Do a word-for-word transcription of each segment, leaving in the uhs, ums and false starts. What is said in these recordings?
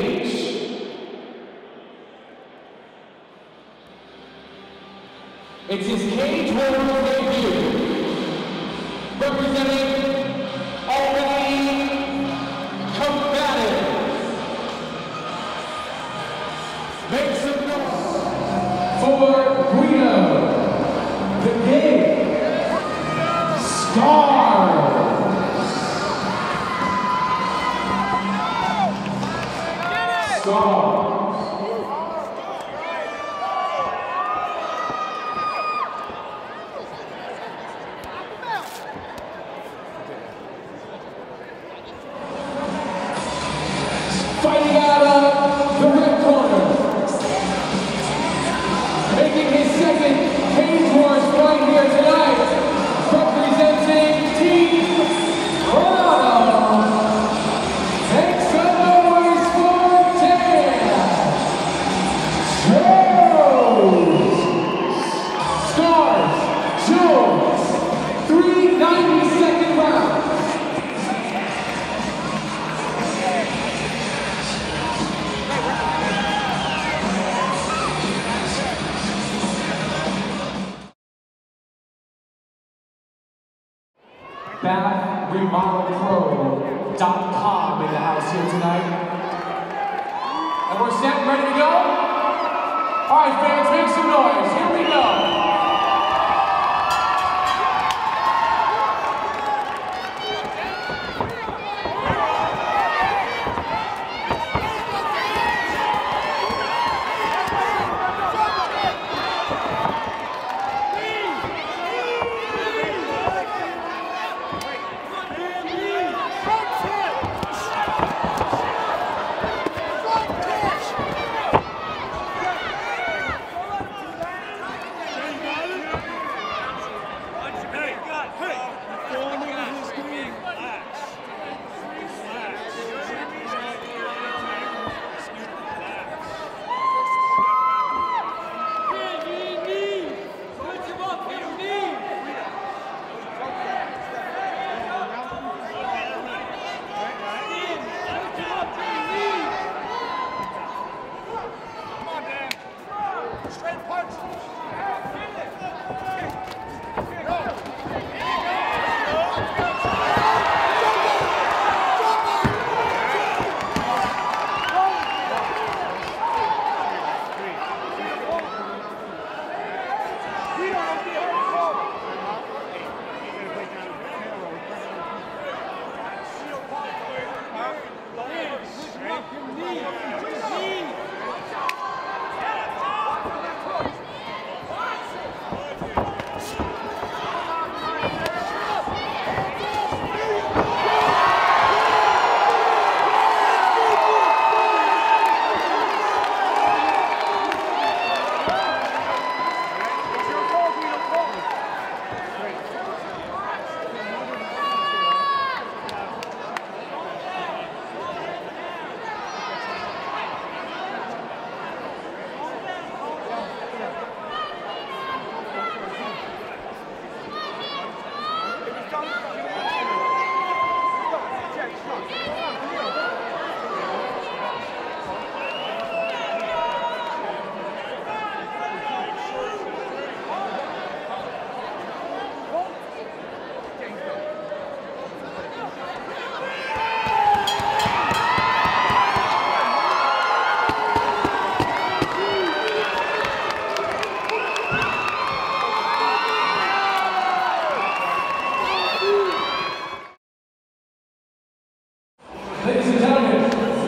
Cage. It's his Cage Warriors debut. Representing Albany Combatants. Make some noise for Guido, the King, Scar. Scar. Fighting out of the red corner, making his second Cage Wars fight here tonight, representing Team Toronto. Make some noise for Dan Jones. Scars Jones, three ninety-second rounds. Bath Remodel Pro dot com in the house here tonight. And we're set and ready to go? All right, fans, make some noise. Here we go. Ladies and gentlemen,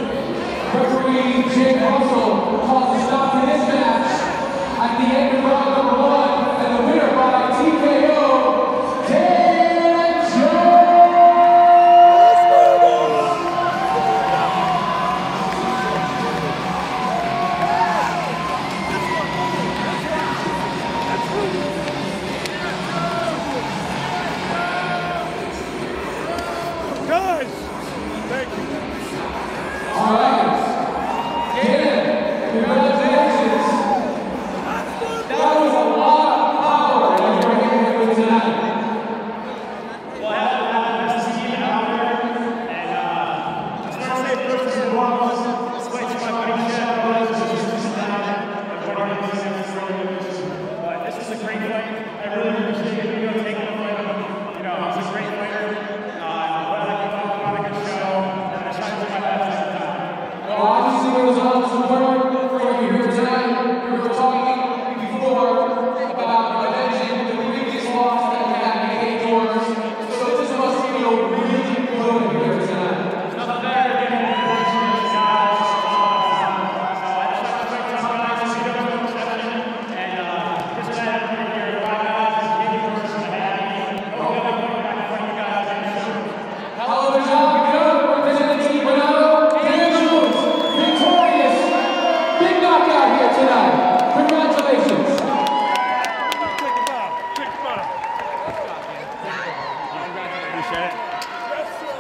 referee Jake Russell calls a stop to this match at the end of round number one, and the winner by T K O, Dan Jones! Guys, thank you. All right, Dan, congratulations. That was a lot. Obviously, the results confirmed for you here tonight. We were talking before about avenging the previous loss that we had in the Cage Wars. So this must feel really good here tonight. Nothing better than getting the attention of the guys. And uh, this is that here. Five guys, Cage Wars, and Happy. Hopefully, I'm going back in front of you guys. Hell of a job, good. Representing Team Renato, Dan Jones, victorious. Big knockout here tonight. Congratulations. Take a bow. Take a bow. Appreciate it. Yes, sir.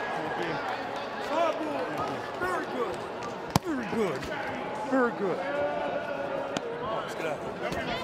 Very good. Very good. Very good. Let's get out.